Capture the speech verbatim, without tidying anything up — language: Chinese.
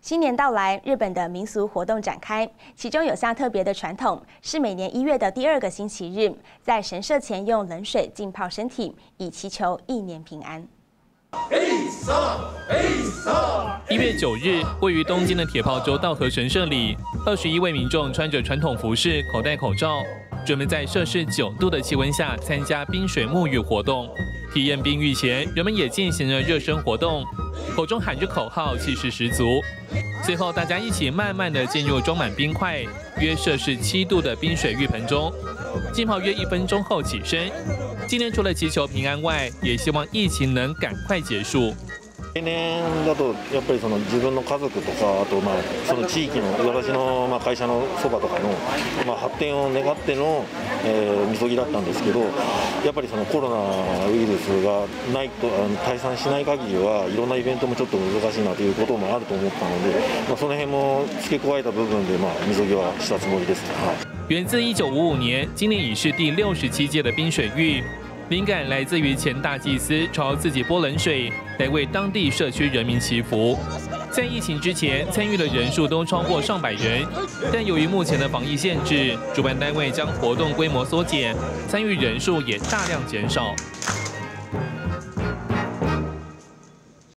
新年到来，日本的民俗活动展开，其中有项特别的传统，是每年一月的第二个星期日，在神社前用冷水浸泡身体，以祈求一年平安。 一月九日，位于东京的铁炮洲稻荷神社里，二十一位民众穿着传统服饰，口戴口罩，准备在摄氏九度的气温下参加冰水沐浴活动。体验冰浴前，人们也进行了热身活动，口中喊着口号，气势十足。最后，大家一起慢慢地进入装满冰块、约摄氏七度的冰水浴盆中，浸泡约一分钟后起身。今年除了祈求平安外，也希望疫情能赶快结束。 例年だとやっぱりその自分の家族とかあとまあその地域の私のまあ会社のそばとかのまあ発展を願ってのえみそぎだったんですけど、やっぱりそのコロナウイルスがないと退散しない限りはいろんなイベントもちょっと難しいなということもあると思ったので、まあその辺も付け加えた部分でまあみそぎはしたつもりですね。はい。 源自一九五五年，今年已是第六十七届的冰水浴。灵感来自于前大祭司朝自己泼冷水，来为当地社区人民祈福。在疫情之前，参与的人数都超过上百人，但由于目前的防疫限制，主办单位将活动规模缩减，参与人数也大量减少。